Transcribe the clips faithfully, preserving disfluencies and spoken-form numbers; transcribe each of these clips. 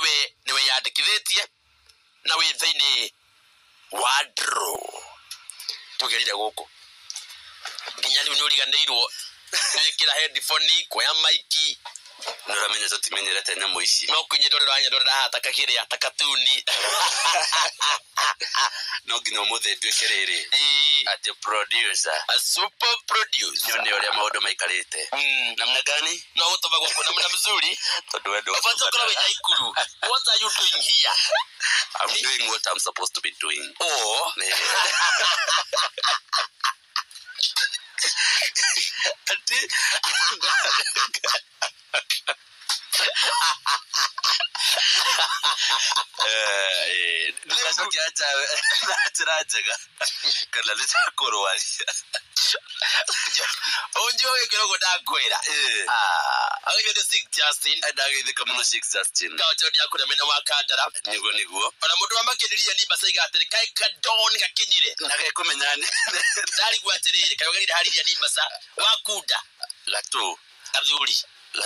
we niwe yandikithitie na we thaini wadro tugerire guku nginya riu ni uriganirwo wikira headphone kwa maiki nuramenya tutimenyerete nyamo ici no kunyidorera nyadorera hata kakire hata katuni no gino muthe ndwekerere ati producer a super producer nyone ore maudo maikarite namna gani no utobagwa kuna namna mzuri tondu wendo afanza kuna weja ikuru what are you doing here I'm doing what I'm supposed to be doing oh ati eh ndio kiacha natirajaga kana litakorwali onjo ekero ndakwira ah agire the six Justin adagire kamuno six Justin ka chodi akura mena wakandara nigo nigo ona mundu amakiriria ni basa igatire kai kadon gakinyire ndage kumenyane ndari gwatirire kai wagarira hariria ni basa wakuda lato athuri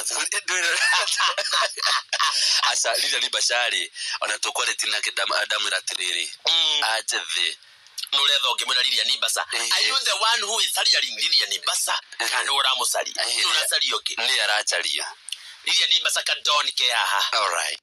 asa lila ni bashari ona tokore tina kidam adamu ratiriri ajethe no letho ngimena lilia ni basa are you the one who is salary lilia ni basa kana ora musari no na sari yoke ni aracharia lilia ni basa ka don ke haha all right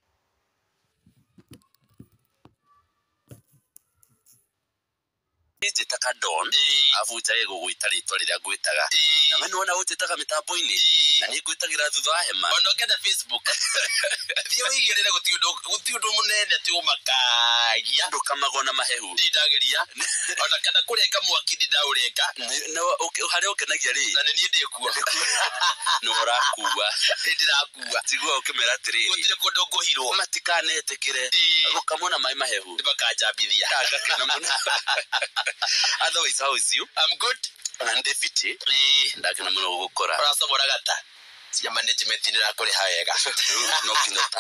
ije taka don avuja yego gwitari tori rya gwitaga na nona utitaka mitambo ini na ni gwitagira thutha hema ono ngenda Facebook thio igirira gutiundo gutiundo munene ti umakagia ndo kamagona mahehu ndidageria ona kana kurenga mwaki ndidaurenga no hari ukenagia ri na ni ndikuwa no rakuwa ndirakuwa tigwa ukimera tiri gutire kondo ngohirwo matikanete ukamona mai mahehu ndibakajambithia kaga kana muno otherwise how is you I'm good and defiti eh ndakina muno gukora urasomora gata cia management ni rakore hawega no kinota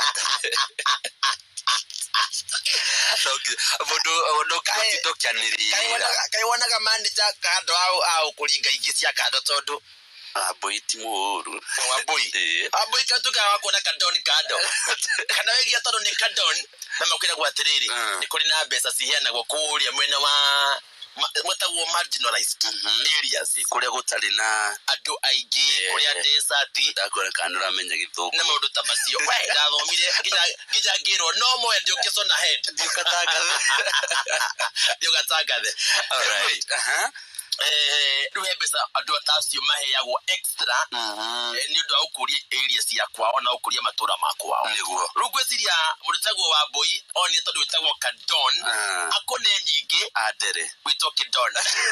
bodo bodo kitokya niri kai wonaga manager kando au au kuringa ingi cia kando tondu aboiti muru aboi aboi katuka wako na kadoni kado kana wegia tondu ni kadon na makwira gwatiriri ni kuri na besa cihiana gwo kuria mwena wa matawo marginalized areas kuria gutari na adu aigi kuria desert ndakora kanura menya githuku na maundu tabacio we ndathomire ginya ginya ngiro no mo ndio kisona head ndikatanga ndikatanga all right aha eh ruhe besa adu atasio maheyagwo extra eh ni ndu akuria areas ya kwao na ukuria matura makwao niguo rugweciria murutagwo wa boy oni tondu witagwo kadon akone nyingi adere wito kidon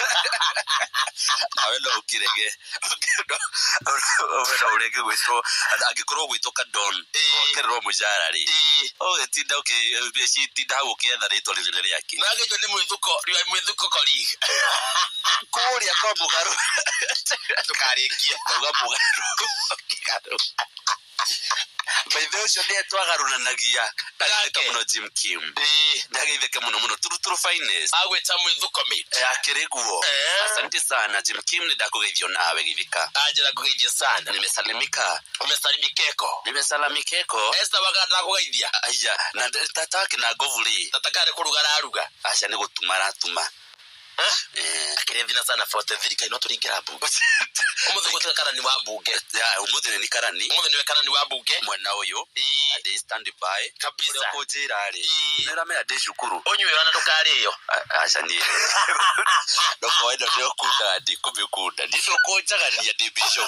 awe no ukirege owe no urege gwito angikorwo gwito kadon okerwo mujara ri o getinda okay beci tinda gukietha rito riri yake nagejo ni mwithuko riwa mwithuko colleague kuria kwa mugaru tukarikia kwa mugaru by the way so ne twagarunanagia ndagite muno Jim Kim eh ndagite muno muno turu turu finest agweta mwithuko mate akiriguo asante sana Jim Kim ni ndakugeithio nawe githika ajira kugeithia sana nimesalimika umesalimikeko nimesalimikeko esta bagata kugeithia aya na tataki na govuli tatakare kurugara aruga acha ni gutumara tuma eh akirethina sana forty-three kaino turingira bunge umuthe gutaka karani wa bunge ya umuthe ni karani umuthe ni karani wa bunge mwana uyu ade stand by kabisa kujira ri nera me ade shukuru onywe wana ndukariyo acha ni ndoko wenda ndio kuda adi kubikuda ndiko kojaga ni ade bishop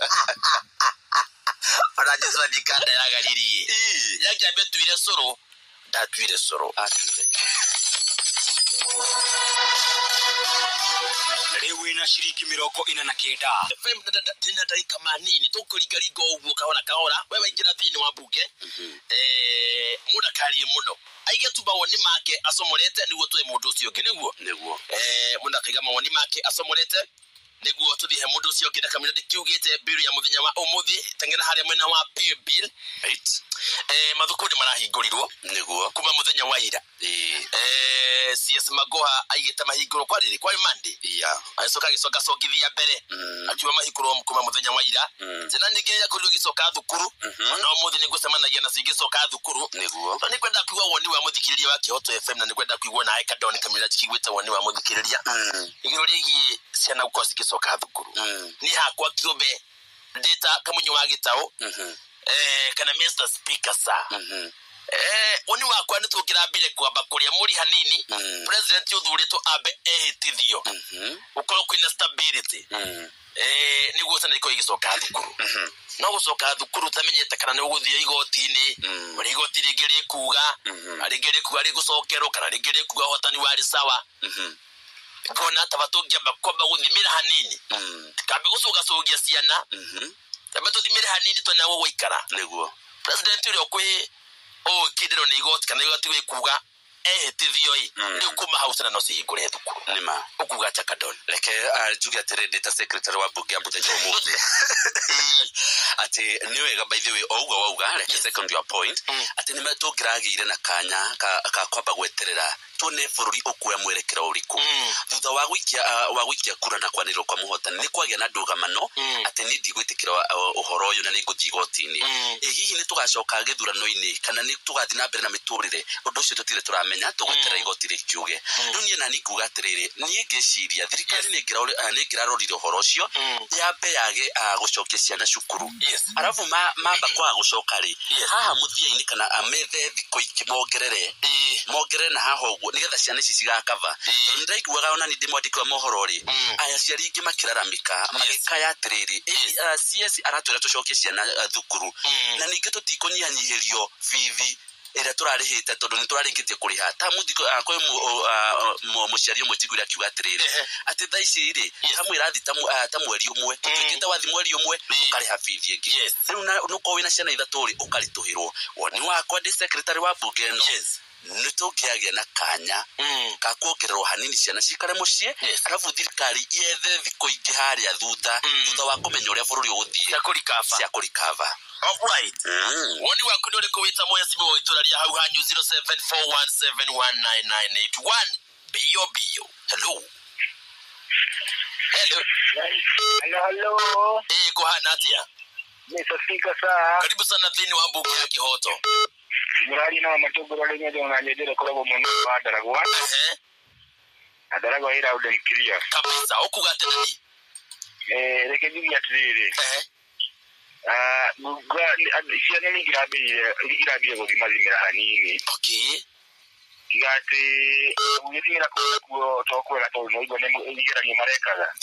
ara Jesu adikanda ya galiri yake betuire soro ndatuire soro atire Rewe na shiriki miroko ina na kenda fem tena dakika manini tukuligaligo uguo kaona kaona wewe ingira thini wa bunge eh muda kali muno aige tuba woni make asomorete niguo twe mundu ucio ngi niguo niguo eh muda kaiga mawoni make asomorete niguo tuthihe mundu ucio ngina kamina ndikiugite bill ya muthenya wa umuthi tengena haria mwena wa pay bill right eh mathukuru marahingũrirwo niguo kuma muthenya wa ira eh C S Magoha aigite mahingũro kwa riri kwa Monday ya asoka gicoka congithia mbere akiwa mahingũro kuma muthenya wa ira tena nyingĩ ya kũrĩo gicoka thukuru no muthi nĩngũcemanagia na cingicoka thukuru niguo to nĩkwenda kuigua woni wa muthikĩrĩria wa Kihoto F M na nĩkwenda kuigua na Ekadon kamira cikigwĩte woni wa muthikĩrĩria igũrũ rĩgiĩ ciana gũkorwo cigicoka thukuru ni hakwa kĩũmbe data kamunyo wa gĩtaũ eh kana Mister Speaker sa eh woni wakwa nĩ tũngĩrambire kwamba kũrĩa mũri hanini president ũthurĩtwo ambe ehĩtithio ukorwo kwĩna stability eh nĩguo sana iko igicoka thukuru no gũcoka thukuru tamenyete kana nĩ ũgũthio igoti-inĩ mũrĩ igoti rĩngĩ rĩkuga rĩngĩ rĩkuga rĩgũcokerwo kana rĩngĩ rĩkuga hotani wari sawa kona tabatũngĩamba kwamba gũthimĩra hanini kambe gũcũgacũgia ciana tamba tũthimĩre hanini twana gũgũikara nĩguo president ũrĩa kwĩ o kĩndĩro nĩ igoti kana igoti gwĩkuga ehĩtithio i rĩu kuma hau ciana no cihingũre thukuru nĩma ũkuga Ekadon reke njuge atĩrĩ ndĩta secretary wa mbunge ya mũthenya ũmũthĩ atĩ nĩ wega by the way ouga wauga reke second your point atĩ nĩ tũngĩragĩire na kanya ka kwamba gweterera tuone bũrũri ũkuoya mwerekero ũrĩkũ thutha wa gũikia wa gũikia kura na kwanĩrĩrwo kwa mũhotani nĩ kwagĩa na ndũgamano atĩ nĩ ndigwĩtĩkĩra ũhoro ũyũ na nĩ ngũthiĩ igoti-inĩ hihi nĩ tũgacoka gĩthurano-inĩ kana nĩ tũgathiĩ na mbere na mĩtũrĩre ũndũ ũcio tũtirĩ tũramenya tũgweterera igoti rĩkiuge rĩu niĩ nani nguga atĩrĩrĩ niĩ ngĩciria thirikari nĩ ĩngĩrarorire ũhoro ũcio yambe yage gũcokia ciana cukuru arabu mamba kwaga gũcoka rĩ haha mũthia-inĩ kana amethe thikũ ingĩ mongerere mongerere na haha ũguo nigetha ciana ici cigakava ndaiguaga ona nĩ ndĩmwandĩki wa mohoro rĩ aya ciari ingĩ makĩraramĩka magĩkaya atĩrĩrĩ C S aratwĩra tũcokie ciana thukuru na ningĩ tũtikũnyihanyihĩrio bithi ĩrĩa tũrarĩhĩte tondũ nĩ tũrarĩkĩtie kũrĩha ta mũthiko kwĩ mũciari ũmwe njiguire akiuga atĩrĩrĩ atĩ thaa ici rĩ kamwe irathi ta mweri ũmwe tũtuĩkĩte wathi mweri ũmwe ũkarĩha bithi ĩngĩ rĩu nũkorwo wĩna ciana ithatũ rĩ ũkaritũhĩrwo woni wakwa ndĩ secretary wa mbunge ĩno nĩ tũngĩagĩa na kanya ka kuongererwo hanini ciana cikare mũciĩ arabu thirikari yethe thikũ ingĩ harĩa thutha thutha wa kũmenya ũrĩa bũrũri ũgũthiĩ cia kũrikava alright woni waku nĩ ũrĩkũ wĩta mũhecimu wa itũra hau hanyu zero seven four one seven one nine nine eight one bio bio hello hello hello hello eh kuhana atia Mister Speaker sa karibu sana thĩinĩ wa mbunge ya Kihoto murari na matũngũro rĩngĩ ndona nyendere koragwo mũno wa Ndaragwa ehe Ndaragwa ira ude mkiria kabisa ukuga atĩrĩ eh reke njuge atĩrĩrĩ ehe ah nuga ciana nĩ ngirambire ngirambire gũthimazimĩra hanini okay tigati ugithimĩra kuo tokwega tondũ no igone igeranio marekaga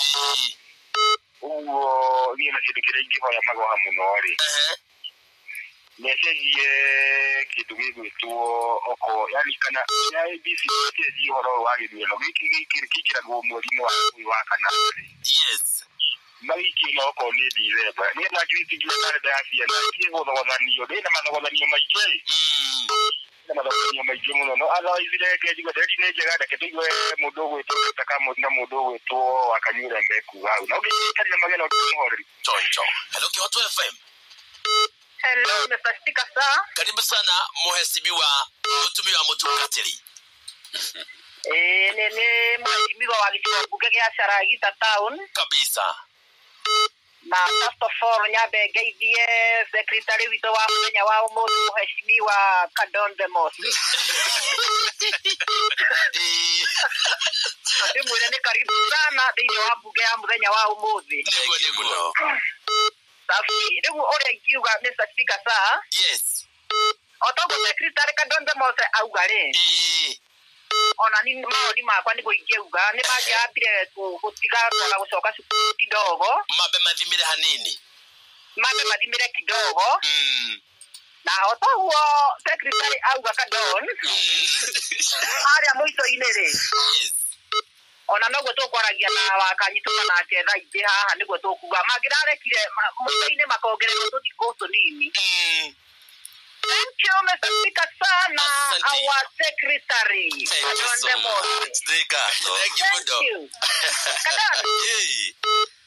uguo niĩ na kĩndũ kĩrĩa ingĩhoya Magoha mũno rĩ ehe nĩcenjie kĩndũ gĩgwĩtwo oko yani kana ya A B C nĩcenjie ũhoro wa gĩthurano gĩkĩ gĩkĩ kĩkĩragwo mweri-inĩ wa wa kana yes maiki no ko nĩ December nĩ na kĩrĩtikio kalenda ya ciana kĩgũthogothanio ndĩna mathogothanio maingĩ na mathogothanio maingĩ mũno no otherwise reke njigo ndĩrĩ nĩ njega ndeke tũigue mũndũ ũgwĩtwo takamo na mũndũ ũgwĩtwo wakanyura mbekuga hau na ũngĩkĩrĩa mageno mũhoreri choncho hello Kihoto F M hello Mister Speaker sir karibu sana muhecimu wa mũtumia wa mũtungatĩri eh nĩ nĩ mũhecimu wa gĩcigo mbunge gĩa Charagita town kabisa na first of all nyambe ngeithie secretary witũ wa mũthenya wa ũmũthĩ mũhecimu wa Ekadon Demos ndĩmwĩre nĩ karibu sana thĩinĩ wa mbunge ya mũthenya wa ũmũthĩ nĩguo safi rĩu ũrĩa ingiuga Mister Speaker sir yes otogo secretary Ekadon Demos auga rĩ ona ni maoni makwa nĩ gũingĩuga nĩ manjambire gũtiga na gũcoka cukuru kidogo mabe mathimĩre hanini mabe mathimĩre kidogo na otoguo secretary auga Ekadon harĩa mũico-inĩ rĩ ona noguo tũkwaragia na wakanyitũka nake thaa ingĩ haha nĩguo tũkuga mangĩrarekire mũico-inĩ makongererwo tũthikũ tũnini Thank you, Mister Speaker, sana, our secretary. Thank you so much. Thank you. Thank you. Hey.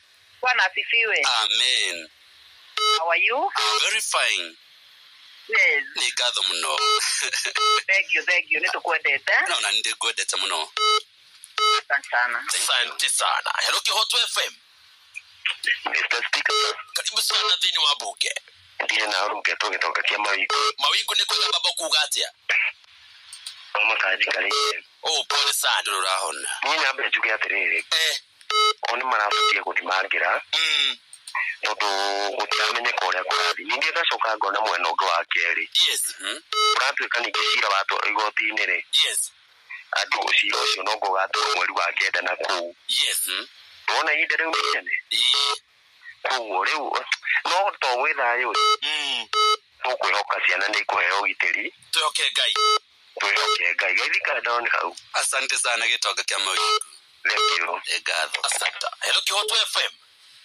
Bwana asifiwe. Amen. How are you? I'm very fine. Yes. Ni gatho muno. Thank you, thank you. Nitukwendete. No, na ndi kwendete muno. Asante sana. Asante sana. Hello Kihoto F M. Mister Speaker. Karibu sana thini wa bunge. Ndiye na ruke to gitoka kia mawiko. Mawingu ni kwega baba kuga atia. Mama kaji kale. Oh, pole sana. Ndurahona. Ni nyambe juke atiriri. Eh. Oni marafutia gutimangira. Mm. Tondu gutiamenye koria kurathi. Ningi ndacoka ngona mwena ungi wa keri. Yes. Mhm. Uratuika ningi cira watu igoti-ini ri. Yes. Andu cira ucio no gugatu mweri wa kenda na kuu. Yes. Wona inde riu nene. Eh. Kuo riu no to withayo. Mm. Tukwihoka ciana ni kuheo gitiri. Tuyoke Ngai. Twihoke Ngai. Gaithika ndoni hau. Asante sana gitoka kia mawingu. Thank you. Egatho. Asante. Hello Kihoto F M.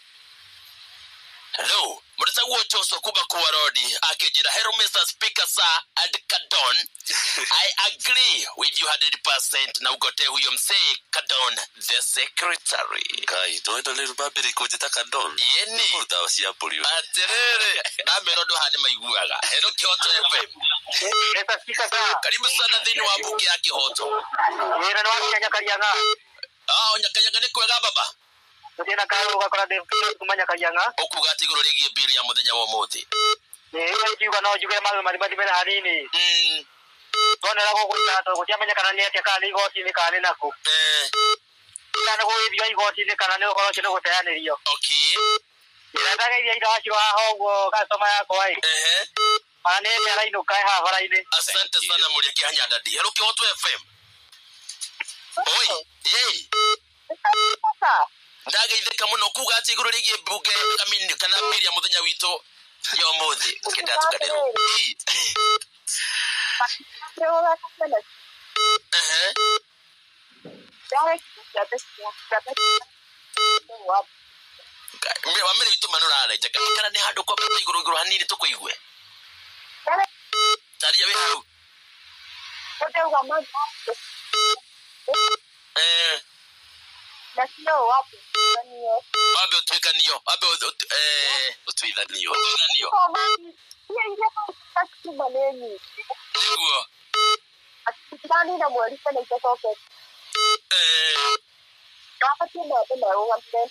Hello. Murisa wocho so kuba kuwa rodi. Akejira hello Mister Speaker sir and Kadon. I agree with you one hundred percent na ugote huyo msee Kadon the secretary. Kai, toendo liru babiri kujita Kadon. Yeni. Uta sia polio. Aterere. Na merodo hani maiguaga. Hello Kihoto F M. Mister Speaker sir. Karibu sana thini wa bunge ya Kihoto. Wira no akenya karianga. Ah, onyakanyaga ni kwega baba. Mutena kayo gakora de kumanya karianga. Okuga ati iguru rigie bill ya muthenya wa muthi. Eh, ikiuga no juge malu mali mali mali hanini. Mm. Tona rago kuita to kutia kana ni atia kana igoti ni kana nako. Eh. Kana go ithio igoti ni kana ni ukoro kino guteanirio. Okay. Ira ndaga ithio ira wachiro haho go customer yako ai. Eh. Ana ni ara ino kai ha bara-ini. Asante sana muri kihanya dadi. Hello Kihoto F M. Oi, yey. Ndageitheka muno kuga ati iguru rigie bunge kamini kana bill ya muthenya wito yo muthi kenda tukadero. Eh. Mimi wamere witu manura araje kana ni handu kwa iguru iguru hanini tukuigwe. Taria we hau. Eh. Wabe utwikanio, wabe eh utwithanio, utwithanio. Niguo. Atikani na mweri kana itoke. Eh. Kama timu ndio wanapenda.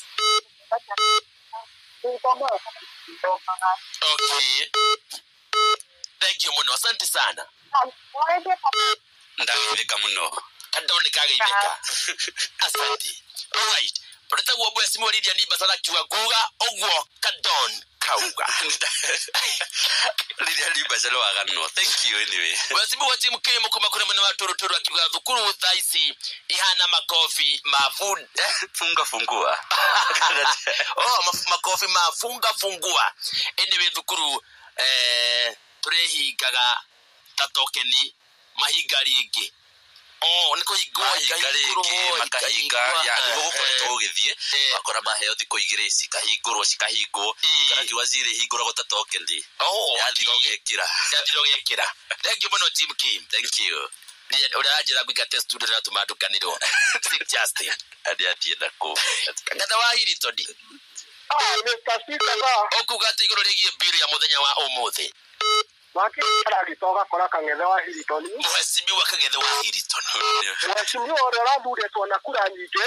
Okay. Thank you muno, asante sana. Ndageithika muno. Kadoni kageithika. Asante. All right. Preta wo bwe simu lidia ni basala kiwa kuga ogwo Kadon kauga. Lidia ni basala waga no. Thank you anyway. Wasibu wa timu kemo kuma kuna mwana waturu turu akiwa dhukuru thaisi ihana makofi mafund funga fungua. Oh, maf makofi mafunga fungua. Anyway dhukuru eh turehi gaga tatokeni mahigari igi. Oh, niko igwa igariki makahiga ya niguko kweto githie bakora maheo thiko igire cikahingurwo cikahingwo kana kiwaziri hingura gotatokendi. Oh, yathiro gekira yathiro gekira. Thank you muno Team Kim. Thank you. Ni urajira gwika test studio na tumadukaniro. Sick Justin. Adi ati ndako. Ngada wa hiri todi. Ah, Mister Speaker sir. Okuga ati iguru rigie bill ya muthenya wa umuthi. Waki ara gitoga kora kangethe wa Hilton. Mwesimi wa kagethe wa Hilton. Mwesimi ore rathuretwo na kura nyingi.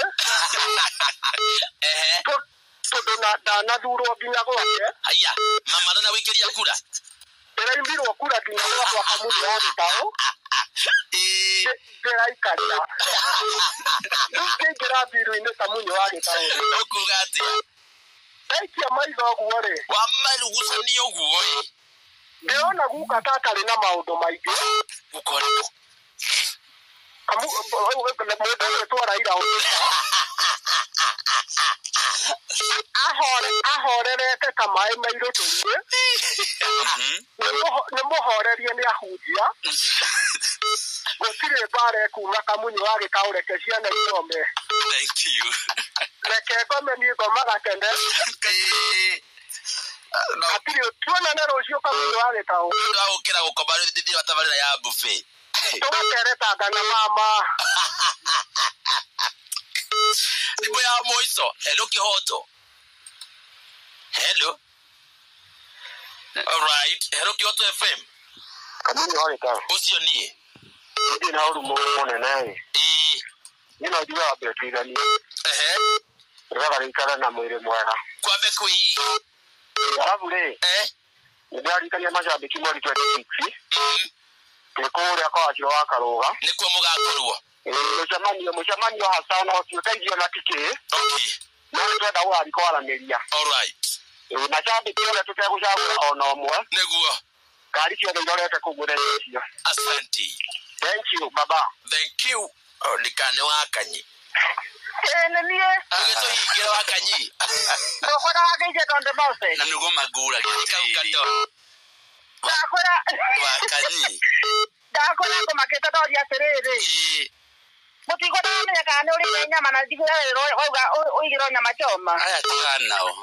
Ehe. Tondu na dana thurwo nginya gwake. Haya, mama na wikiria kura. Ndĩraimbirwo kura nginya gwakwa kamũthĩ wa gĩtaũ. Eh. Ndĩraikaria. Rĩu ngĩingĩra mbiru-inĩ ta munyũ wa gĩtaũ. Okuga atĩa? Ndaikia maitho ũguo rĩ. Wamarugucanio ũguo ĩ. Ndĩrona guka ta atarĩ na maũndũ maingĩ. Gũkorwo. Kamu mũndũ ũgĩtwo Raila Odinga. Ahore ahorerete ta maĩ mairũ tũrĩ. Nĩ mũhorerie nĩ ahunjia. Gũtirĩ mbara kuma kamunyũ wa gĩtaũ reke ciana ithome. Thank you. Reke ngome niĩ ngomaga tene. Atiri tuonane rũciũ kamunyũ wa gĩtaũ. Ndagũkĩra gũkoma rĩu thĩinĩ wa tabarĩra ya buffet. Tũgateretaga na mama. Nĩguo ya mũico, Hello Kihoto. Hello. All right. Hello Kyoto F M. Kamuni hali ka. Ucio ni. Ndi na uru mo nene. Eh. Ni no diwa abetigani. Eh. Raba rikara na mwire mwega. Kwa beku hii. Alafu le. Eh. Ndari kanya mashabiki mwali twenty-six. Mm. Tekore kwa chiro akaroga. Nikuo mugakorwo. Eh, mshamani mshamani wa hasana ukiutaijia na tike. Okay. Na twenda wa aliko alameria. All right. Eh, mashabiki wale tutekushagura ona omwe. Niguo. Kari cio ndorete kugure cio. Asante. Thank you baba. Thank you. Oh, nikane wakanyi. Eh, nani eh? Ngeto higire wakanyi. Ndokora wakaije tonde mose. Na niguo magura gitiri. Ndakora. Wakanyi. Ndakora ko maketa tori aterere. Eh. Mutiko na menya kana uri nyama na digura ro oga oigiro nyama choma. Aya tiganao.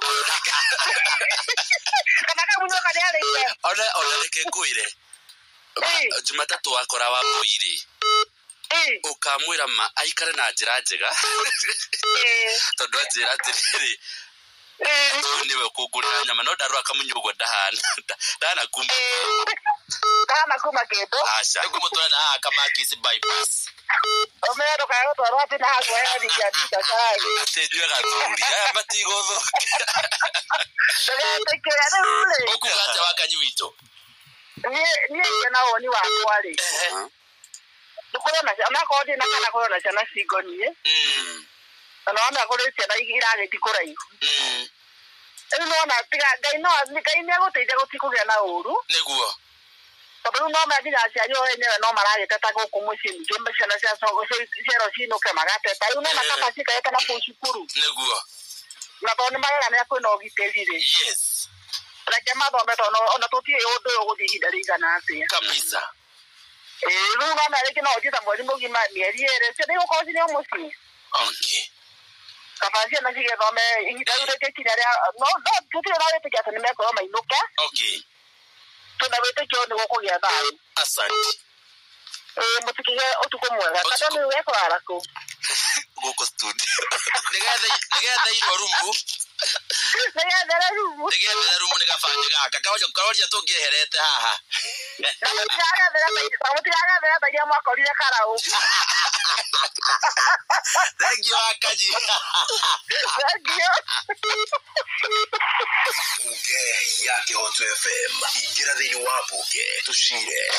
Kana ka munyo kale ale ile. Ona ona reke ngwire. Jumatatu wakora wa boire. Eh. Ukamwira ma aikare na njira njega. Eh. Tondu njira atiriri. Eh. Niwe kugurira nyama no ndarwa kamunyugo ndahana. Ndana kuma. Kana kuma keto. Asha. Nikumutwana na kama kisi bypass. Omero kayo to rote na hago ya dijadita sai. Atenywe gathuri. Aya matigo tho. Ndege tekera ule. Okugacha wakanyi wito. Ni ni na oni wa kwali. Eh. Dukorona na kodi na kana korona chana sigonie. Mm. Na ona korete na igirage tikurai. Mm. Eno na tiga gai no gai ne goteithia gutikugia na uru. Niguo. Tondu no mathira aciari enyewe no maragiteta guku mucini jembe ciana cia cogo ciero cinuke magateta iu no makabacika eka na kucukuru. Niguo. Na toni marera ne kwina ugitirire. Yes. Reke mathome tono ona tutie undu uyu guthihida rigana atia. Kabisa. Eh, no na reke no ujita mwezi mugima mieri ere cia ndio ko cini umuci. Okay. Kabacia na cige thome ihida ire kinya ria no no tutie na rete kia tani meko mainuke. Okay. Tuna wete kio ni gukugia thayu. Asante. Eh, mutikige utuko mwega. Kata ni weko arako. Guko studio. Nigetha nigetha iro rumu. Nigetha rumu. Nigetha rumu nigabanje gaka. Kaoja kaoja tungieherete haha. Na mutiaga thera mutiaga thera tagia mwakorire karau. Thank you Akaji. Thank you. Bunge ya Kyoto F M. Ingira thini wa bunge tushire.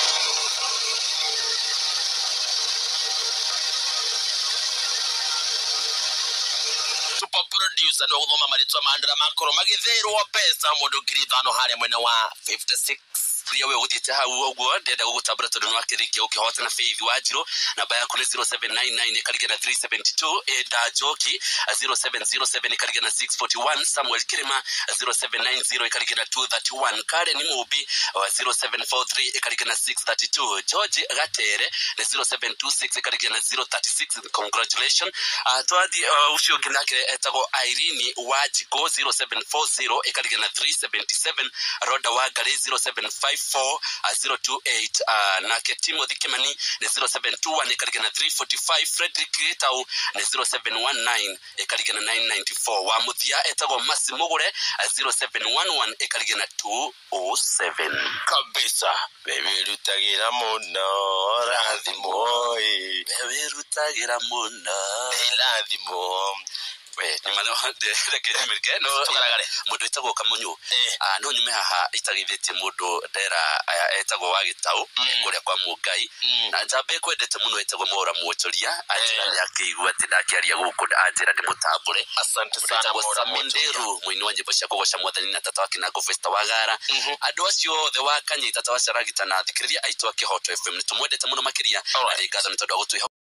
Super producer no gthoma maritwa mandra makoro magitherwo pesa mundu ngiri thano haria mwena wa fifty-six. Pria we uthite hau uguo ndenda gugutambura tondu no akirikia ukihota na Faith Wajiro namba yaku ni zero seven nine nine ikariga na three seven two Eda Joki zero seven zero seven ikariga na six four one Samuel Kirima zero seven nine zero ikariga na two thirty one Karen Mubi zero seven four three ikariga na six thirty two George Gatere na zero seven two six ikariga na zero thirty six. Congratulations. Uh, twadi uh, ucio ginake etago Irene Wajiko zero seven four zero ikariga na three seventy seven Roda Wagare zero seven five four zero two eight uh, na Timothy Kimani na zero seven two one ikariga na three forty-five Frederick Getau na zero seven one nine ikariga na nine ninety-four wa muthia etago Masimugure zero seven one one ikariga na two oh seven. Kabisa. Bebe rutagira muno rathimo eh. Bebe rutagira muno rathimo. We ni mano de reke mirke no tukaragare mundu etago Kamunyu eh ah no nyume haha itagithetie mundu ndera etago wa Gitau kuria kwa Mugai na njambe kwendete muno etago Mora Muochoria ajira ni akigwa ati ndakiaria guku ajira ndi mutambure. Asante sana Mora Minderu mwini wa nyimbo cia kugosha mwathani na tata wake na Gofesta Wagara andu acio the wa kanyi tata wa Saragita na thikiriria aitwa Kihoto F M ni tumwendete muno makiria ari ngatho ni tondu gutwi